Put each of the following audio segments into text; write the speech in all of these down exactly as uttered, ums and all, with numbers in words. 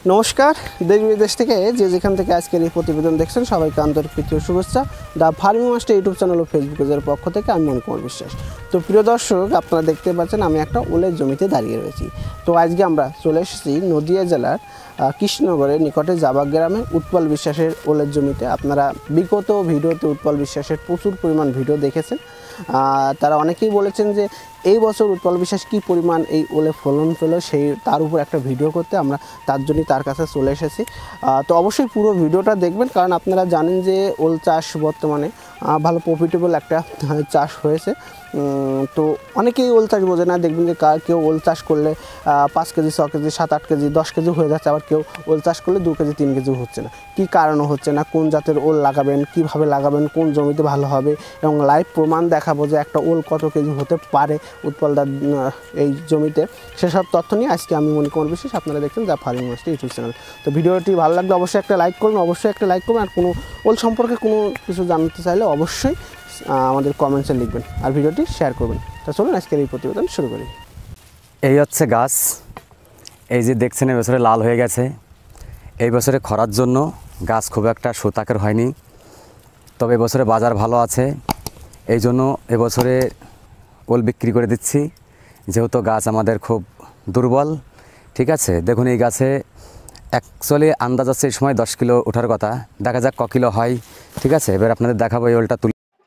নমস্কার, দেশ বিদেশ থেকে যে যেখান থেকে আজকের এই প্রতিবেদন দেখছেন সবাইকে আন্তরিক প্রীতি ও শুভেচ্ছা। The farming master YouTube channel ও ফেসবুক পেজের পক্ষ থেকে আমি মণিকুমার বিশ্বাস। তো প্রিয় দর্শক, আপনারা দেখতে পাচ্ছেন আমি একটা ওলের জমিতে দাঁড়িয়ে রয়েছি। তো আজকে আমরা চলে এসেছি নদিয়া জেলার কৃষ্ণনগরের নিকটে জাবাগ গ্রামে উৎপল বিশ্বাসের ওলের জমিতে। আপনারা বিগত ভিডিওতে উৎপল বিশ্বাসের প্রচুর পরিমাণ ভিডিও দেখেছেন। তারা অনেকেই বলেছেন যে এই বছর উৎপল বিশ্বাস কী পরিমাণ এই ওলে ফলন পেল, সেই তার উপর একটা ভিডিও করতে আমরা তার জন্যই তার কাছে চলে এসেছি। তো অবশ্যই পুরো ভিডিওটা দেখবেন, কারণ আপনারা জানেন যে ওল চাষ বর্তমানে ভালো প্রফিটেবল একটা চাষ হয়েছে। তো অনেকেই ওল চাষ বোঝে না, দেখবেন যে কেউ ওল চাষ করলে পাঁচ কেজি ছ কেজি সাত আট কেজি দশ কেজি হয়ে যাচ্ছে, আবার কেউ ওল চাষ করলে দু কেজি তিন কেজি হচ্ছে না। কী কারণও হচ্ছে না, কোন জাতের ওল লাগাবেন, কিভাবে লাগাবেন, কোন জমিতে ভালো হবে, এবং লাইভ প্রমাণ দেখাবো যে একটা ওল কত কেজি হতে পারে উৎপলদার এই জমিতে। সেসব তথ্য নিয়ে আজকে আমি মণিকুমার বিশ্বাস, আপনারা দেখছেন the farming master YouTube channel. তো ভিডিওটি ভালো লাগলে অবশ্যই একটা লাইক করবেন, অবশ্যই একটা লাইক করবেন। আর কোনো ওল সম্পর্কে কোনো কিছু জানতে চাইলে অবশ্যই আমাদের কমেন্টসে লিখবেন আর ভিডিওটি শেয়ার করবেন। তো চলুন আজকের এই প্রতিবেদন শুরু করি। এই হচ্ছে গাছ, এই যে দেখছেন এবছরে লাল হয়ে গেছে। এই বছরে খরার জন্য গাছ খুব একটা সুতাকের হয়নি, তবে এবছরে বাজার ভালো আছে, এই জন্য এবছরে ওল বিক্রি করে দিচ্ছি, যেহেতু গাছ আমাদের খুব দুর্বল। ঠিক আছে, দেখুন এই গাছে অ্যাকচুয়ালি আন্দাজ আছে এই সময় দশ কিলো ওঠার কথা, দেখা যাক ক কিলো হয়। ঠিক আছে, এবার আপনাদের দেখাবো এই ওলটা তুলে।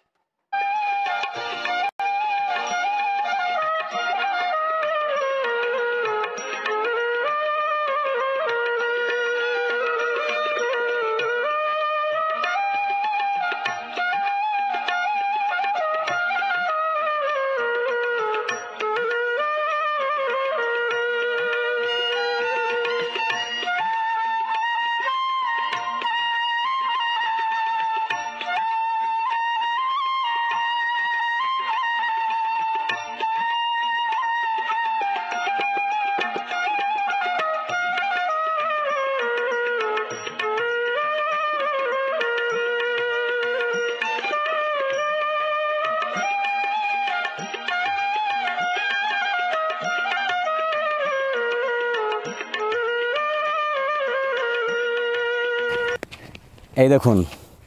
এই দেখুন,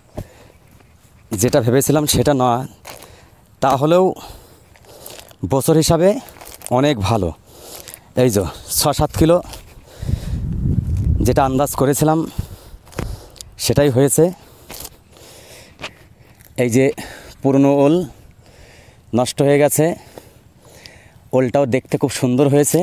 যেটা ভেবেছিলাম সেটা না, তাহলেও বছর হিসাবে অনেক ভালো। এই যে ছ সাত কিলো যেটা আন্দাজ করেছিলাম সেটাই হয়েছে। এই যে পুরনো ওল নষ্ট হয়ে গেছে, ওলটাও দেখতে খুব সুন্দর হয়েছে,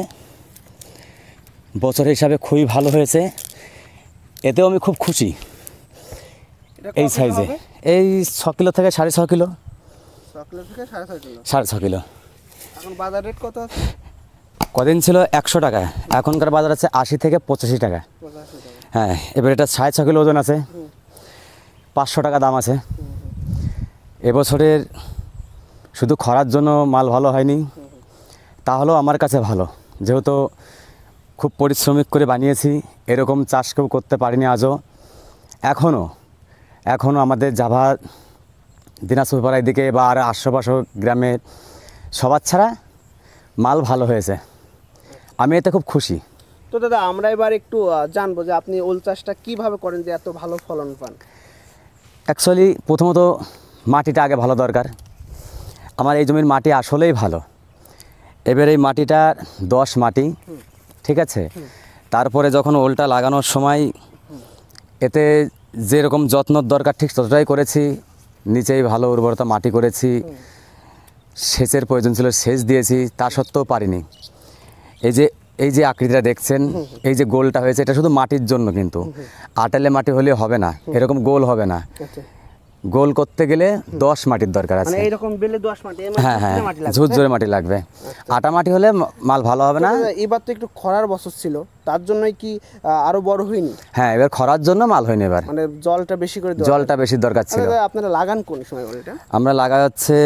বছর হিসাবে খুবই ভালো হয়েছে, এতেও আমি খুব খুশি। এই সাইজে এই ছ কিলো থেকে সাড়ে ছ কিলো সাড়ে ছ কিলো এখন বাজার রেট কত আছে? কদিন ছিল একশো টাকা, এখনকার বাজার আছে আশি থেকে পঁচাশি টাকা। হ্যাঁ, এবার এটা সাড়ে ছ কিলো ওজন আছে, পাঁচশো টাকা দাম আছে। এবছরের শুধু খরার জন্য মাল ভালো হয়নি, তাহলেও আমার কাছে ভালো, যেহেতু খুব পরিশ্রমিক করে বানিয়েছি। এরকম চাষ কেউ করতে পারিনি আজও। এখনও এখনও আমাদের জাভা দিনাজপুর পাড়ার দিকে বা আর আশেপাশে গ্রামের সবার ছাড়া মাল ভালো হয়েছে, আমি এতে খুব খুশি। তো দাদা, আমরা এবার একটু জানবো যে আপনি ওল চাষটা কীভাবে করেন যে এত ভালো ফলন পান। অ্যাকচুয়ালি প্রথমত মাটিটা আগে ভালো দরকার। আমার এই জমির মাটি আসলেই ভালো। এবার এই মাটিটা দশ মাটি, ঠিক আছে। তারপরে যখন ওলটা লাগানোর সময় এতে যেরকম যত্নর দরকার ঠিক ততটাই করেছি। নিচেই ভালো উর্বরতা মাটি করেছি, সেচের প্রয়োজন ছিল সেচ দিয়েছি, তা সত্ত্বেও পারিনি। এই যে এই যে আকৃতিটা দেখছেন, এই যে গোলটা হয়েছে, এটা শুধু মাটির জন্য, কিন্তু আটালে মাটি হলে হবে না, এরকম গোল হবে না। গোল করতে গেলে দশ মাটির দরকার আছে। হ্যাঁ হ্যাঁ, ঝুরঝুরে মাটি লাগবে। আটা মাটি হলে মাল ভালো হবে না। এবার তো একটু খরার বছর ছিল, তার জন্যই কি আরো বড় হয়নি? হ্যাঁ, এবার খরার জন্য মাল হয়নি, এবার মানে জলটা বেশি করে জলটা বেশি দরকার ছিল। আপনারা লাগান কোন সময়? আমরা লাগা হচ্ছে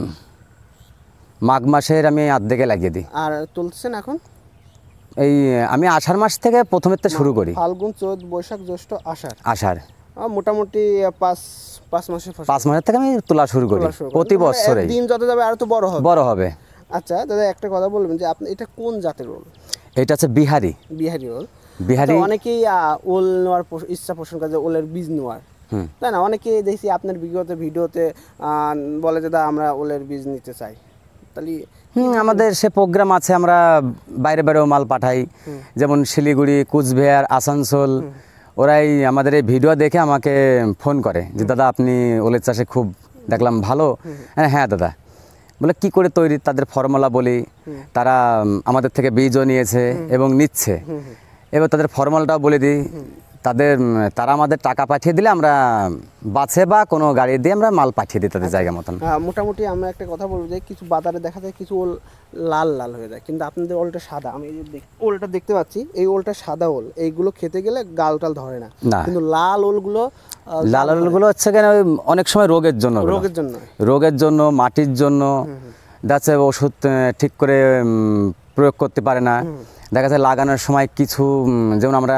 মাঘ মাসের আমি আর্ধেকে লাগিয়ে দিই। আর তুলছেন এখন? এই আমি আষাঢ় মাস থেকে প্রথমের থেকে শুরু করি। ফাল্গুন, চৈত, বৈশাখ, জ্যৈষ্ঠ, আষাঢ়। আষাঢ় মোটামুটি পাঁচ পাঁচ মাসের পাঁচ মাসের থেকে আমি তোলা শুরু করি প্রতি বছরে। দিন যত যাবে আর তো বড় হবে বড় হবে। আচ্ছা দাদা, একটা কথা বলবেন যে আপনি এটা কোন জাতের ওল? এটা হচ্ছে বিহারি। বিহারি ওল। বিহারি আচ্ছা, অনেকেই আহ, ওল নেওয়ার পোষ- ইচ্ছা পোষণ করে যে ওলের বীজ নেওয়ার, হুম তাই না? অনেকেই দেখছি আপনার বিগত ভিডিওতে আহ, বলে যে দা আমরা ওলের বীজ নিতে চাই, তাহলে হুম আমাদের সে প্রোগ্রাম আছে, আমরা বাইরে বাইরেও মাল পাঠাই, যেমন শিলিগুড়ি, কুচবিহার, আসানসোল। ওরাই আমাদের এই ভিডিও দেখে আমাকে ফোন করে যে দাদা আপনি ওলের চাষে খুব দেখলাম ভালো। হ্যাঁ হ্যাঁ দাদা, বলে কি করে তৈরি, তাদের ফর্মুলা বলি, তারা উম, আমাদের থেকে বীজও নিয়েছে এবং নিচ্ছে। এবার তাদের ফর্মুলাটাও বলে দিই, তাদের উম, তারা আমাদের টাকা পাঠিয়ে দিলে আমরা বাসে বা কোনো গাড়ি দিয়ে আমরা মাল পাঠিয়ে দিই তাদের জায়গা মতন। আহ, মোটামুটি আমরা একটা কথা বলবো যে কিছু বাজারে দেখা যায় কিছু ওল লাল লাল হয়ে যায়, কিন্তু আপনাদের ওলটা সাদা। আমি এই যে দেখ- ওলটা দেখতে পাচ্ছি, এই ওলটা সাদা ওল, এইগুলো খেতে গেলে গাল টাল ধরে না, না। কিন্তু লাল ওলগুলো আহ, লাল আলুগুলো হচ্ছে কেন ওই অনেক সময় রোগের জন্য ওগুলো। রোগের জন্য। রোগের জন্য, মাটির জন্য, যাচ্ছে ওষুধ আহ, ঠিক করে উম, প্রয়োগ করতে পারে না। দেখা যায় লাগানোর সময় কিছু উম, যেমন আমরা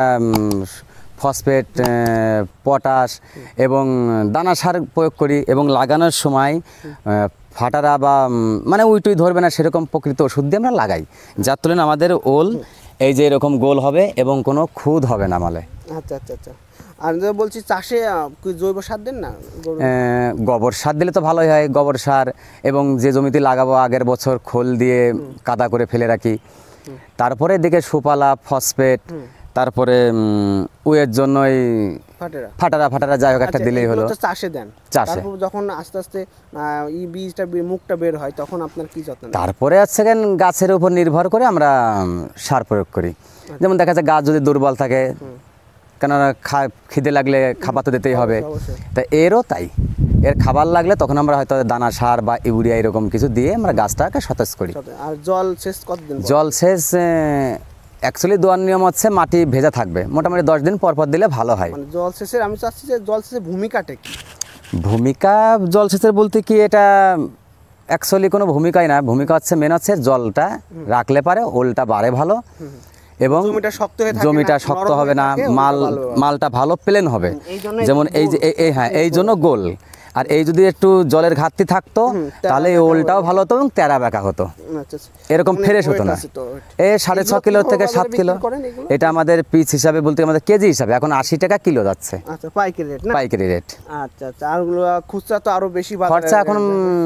ফসফেট, পটাশ এবং দানা সার প্রয়োগ করি, এবং লাগানোর সময় আহ, ফাটারা বা উম, মানে উইটুই ধরবে না সেরকম প্রকৃত ওষুধ দিয়ে আমরা লাগাই, যার তুলনায় আমাদের ওল এই যে এরকম গোল হবে এবং কোনো খুদ হবে না মালে। আচ্ছা আচ্ছা আচ্ছা। আর যে বলছি চাষে আহ, কি জৈব সার দেন না গরু? আহ, গোবর সার দিলে তো ভালোই হয়, গোবর সার, এবং যে জমিতে লাগাবো আগের বছর খোল দিয়ে কাদা করে ফেলে রাখি। তারপরে এদিকে সুপালা, ফসফেট, তারপরে উম, উয়ের জন্য এই ফাটেরা ফাটারা ফাটারা যাই হোক একটা আচ্ছা, দিলেই এগুলো হলো। তো চাষে দেন। চাষে। তারপর যখন আস্তে আস্তে আহ, এই বীজটা বে- মুখটা বের হয় তখন আপনার কি যত্ন নেন? তারপরে হচ্ছে গেন গাছের উপর নির্ভর করে আমরা উম, সার প্রয়োগ করি। যেমন দেখা যাচ্ছে গাছ যদি দুর্বল থাকে, কেননা খা খিদে লাগলে খাবার তো দিতেই হবে, অবশ্যই। তা এরও তাই, এর খাবার লাগলে তখন আমরা হয়তো দানা সার বা ইউরিয়া এরকম কিছু দিয়ে আমরা গাছটাকে সতেজ করি। আর জল শেষ কতদিন পর? জল সেচ অ্যাকচুয়ালি দেওয়ার নিয়ম হচ্ছে মাটি ভেজা থাকবে, মোটামুটি দশ দিন পর পর দিলে ভালো হয়। মানে জল শেষের আমি চাচ্ছি যে জল শেষের ভূমিকাটা কি? ভূমিকা জলসেচের বলতে কি, এটা অ্যাকচুয়ালি কোনো ভূমিকাই না, ভূমিকা হচ্ছে মেন হচ্ছে জলটা রাখলে পারে ওলটা বাড়ে ভালো, এবং জমিটা শক্ত হয়ে থাকে জমিটা না, শক্ত নরম হবে হয়ে না, থাকে, ওলটা মাল ভালো হবে। মালটা ভালো প্লেন হবে। এই জন্যই যেমন এই যে এই- এই হ্যাঁ এই জন্য গোল, আর এই যদি একটু জলের ঘাটতি থাকতো তাহলে এই ওলটাও ভালো হতো এবং তেরা বেঁকা হতো, আচ্ছা আচ্ছা। এরকম অনেক ফ্রেশ হতো weight না। আছে তো, weight। এই সাড়ে ছ এগুলো কিলো কিভাবে থেকে বাজারে সাত বিক্রি কিলো করেন এগুলো? এটা আমাদের পিস হিসাবে বলতে আমাদের কেজি হিসাবে এখন আশি টাকা কিলো যাচ্ছে, আচ্ছা, পাইকারি রেট না? পাইকারি রেট। আচ্ছা আচ্ছা। আর ওগুলো খুচরা তো আরো বেশি বাজারে খরচা এখন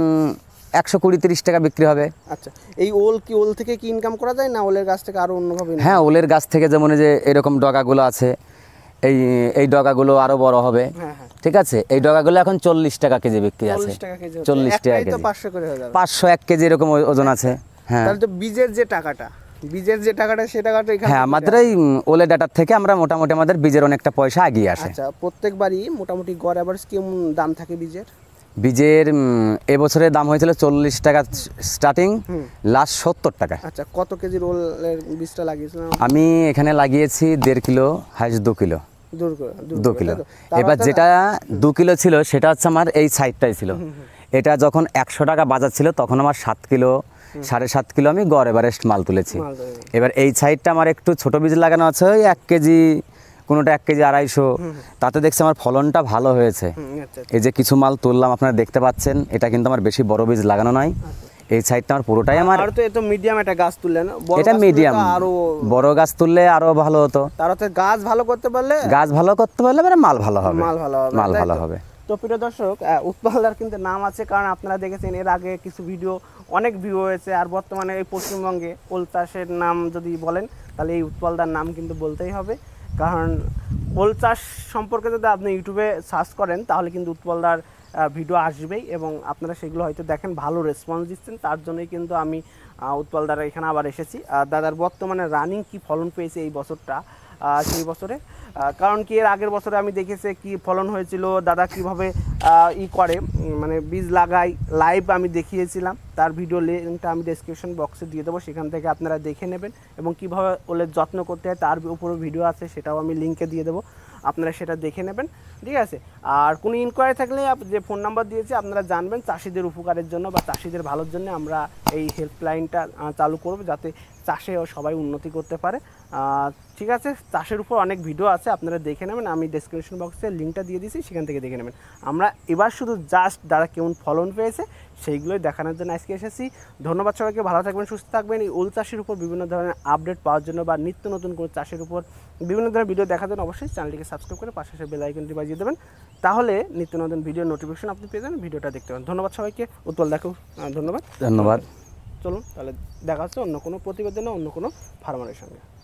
একশো কুড়ি তিরিশ টাকা বিক্রি হবে। আচ্ছা, এই ওল কি ওল থেকে কি ইনকাম করা যায় না ওলের গাছ থেকে আরো অন্যভাবে income? হ্যাঁ, ওলের গাছ থেকে যেমন এই যে এরকম ডগাগুলো আছে, এই এই ডগাগুলো আরো বড় হবে, হ্যাঁ হ্যাঁ। ঠিক আছে। এই ডগাগুলো এখন চল্লিশ টাকা কেজি বিক্রি আছে, চল্লিশ টাকা কেজি হচ্ছে। চল্লিশ টাকা একটাই তো কেজি, পাঁচশো করে হয়ে যাবে। পাঁচশো এক কেজি এরকম ও- ওজন আছে। হ্যাঁ তাহলে তো বীজের যে টাকাটা, বীজের যে টাকাটা সে টাকাটা এখানে হ্যাঁ, আমাদের এই ওলে ডাটার থেকে আমরা মোটামুটি আমাদের বীজের অনেকটা পয়সা এগিয়ে আসে। আচ্ছা, প্রত্যেকবারই মোটামুটি গড় অ্যাভারেজ কেমন দাম থাকে বীজের? বীজের উম, এবছরের দাম হয়েছিল চল্লিশ টাকা স্টার্টিং, লাস্ট সত্তর টাকা। আচ্ছা, কত কেজি রোলের বীজটা লাগিয়েছিলাম? আমি এখানে লাগিয়েছি দেড় কিলো, হাইস্ট দু কিলো, দূর করে দু কিলো। এবার যেটা দু কিলো ছিল সেটা হচ্ছে আমার এই সাইডটাই ছিল, এটা যখন একশো টাকা বাজার ছিল তখন আমার সাত কিলো সাড়ে সাত কিলো আমি গড় এভারেস্ট মাল তুলেছি। মাল তুলেছি। এবার এই সাইডটা আমার একটু ছোট বীজ লাগানো আছে, ওই এক কেজি, কোনোটা এক কেজি আড়াইশো, তাতে দেখছি আমার ফলনটা ভালো হয়েছে। আচ্ছা এই যে কিছু মাল তুললাম আপনারা দেখতে পাচ্ছেন, এটা কিন্তু আমার বেশি বড় বীজ লাগানো নয়, এই সাইডটা আমার পুরোটাই আমার, আর তো এত মিডিয়াম একটা গাছ তুললেন, বড় এটা গাছ তুললে মিডিয়াম, তো আরো বড় গাছ তুললে আরো ভালো হতো। তার হচ্ছে গাছ ভালো করতে পারলে গাছ ভালো করতে পারলে এবারে মাল ভালো হবে, মাল ভালো হবে, মাল তাই ভালো তো? হবে। তো প্রিয় দর্শক, আহ, উৎপলদার কিন্তু নাম আছে, কারণ আপনারা দেখেছেন এর আগে কিছু ভিডিও অনেক ভিউ হয়েছে, আর বর্তমানে এই পশ্চিমবঙ্গে ওল চাষের নাম যদি বলেন তাহলে এই উৎপলদার নাম কিন্তু বলতেই হবে, কারণ ওল চাষ সম্পর্কে যদি আপনি ইউটিউবে সার্চ করেন তাহলে কিন্তু উৎপলদার ভিডিও আসবেই, এবং আপনারা সেগুলো হয়তো দেখেন, ভালো রেসপন্স দিচ্ছেন, তার জন্যই কিন্তু আমি আহ, উৎপলদার এখানে আবার এসেছি। আর দাদার বর্তমানে রানিং কি ফলন পেয়েছে এই বছরটা, আহ, সেই বছরে, আহ, কারণ কি এর আগের বছরে আমি দেখেছি কি ফলন হয়েছিল, দাদা কিভাবে আহ, ই করে, উম, মানে বীজ লাগাই, লাইভ আমি দেখিয়েছিলাম, তার ভিডিও লিঙ্কটা আমি ডেসক্রিপশন বক্সে দিয়ে দেবো, সেখান থেকে আপনারা দেখে নেবেন, এবং কিভাবে ওলের যত্ন করতে হয় তার উপরে ভিডিও আছে, সেটাও আমি লিঙ্কে দিয়ে দেবো, আপনারা সেটা দেখে নেবেন, ঠিক আছে। আর কোনো ইনকোয়ারি থাকলে আপ- যে ফোন নাম্বার দিয়েছি আপনারা জানবেন, চাষিদের উপকারের জন্য বা চাষিদের ভালোর জন্য আমরা এই হেল্পলাইনটা আহ, চালু করব, যাতে চাষেও সবাই উন্নতি করতে পারে। আহ, ঠিক আছে, চাষের উপর অনেক ভিডিও আছে, আপনারা দেখে নেবেন, আমি ডেসক্রিপশন বক্সে লিঙ্কটা দিয়ে দিয়েছি, সেখান থেকে দেখে নেবেন। আমরা এবার শুধু জাস্ট দাদা কেমন ফলন পেয়েছে সেইগুলোই দেখানোর জন্য আজকে এসেছি। ধন্যবাদ সবাইকে, ভালো থাকবেন, সুস্থ থাকবেন। এই উল চাষের উপর বিভিন্ন ধরনের আপডেট পাওয়ার জন্য বা নিত্য নতুন কোনো চাষের উপর বিভিন্ন ধরনের ভিডিও দেখার জন্য অবশ্যই চ্যানেলটিকে সাবস্ক্রাইব করে পাশে বেল আইকনটি বাজিয়ে দেবেন, তাহলে নিত্য নতুন ভিডিও নোটিফিকেশন আপনি পেয়ে যাবেন, ভিডিওটা দেখতে পাবেন। ধন্যবাদ সবাইকে, উৎপল দেখো ধন্যবাদ ধন্যবাদ। চলুন তাহলে দেখা হচ্ছে অন্য কোনো প্রতিবেদনে অন্য কোনো ফার্মারের সঙ্গে।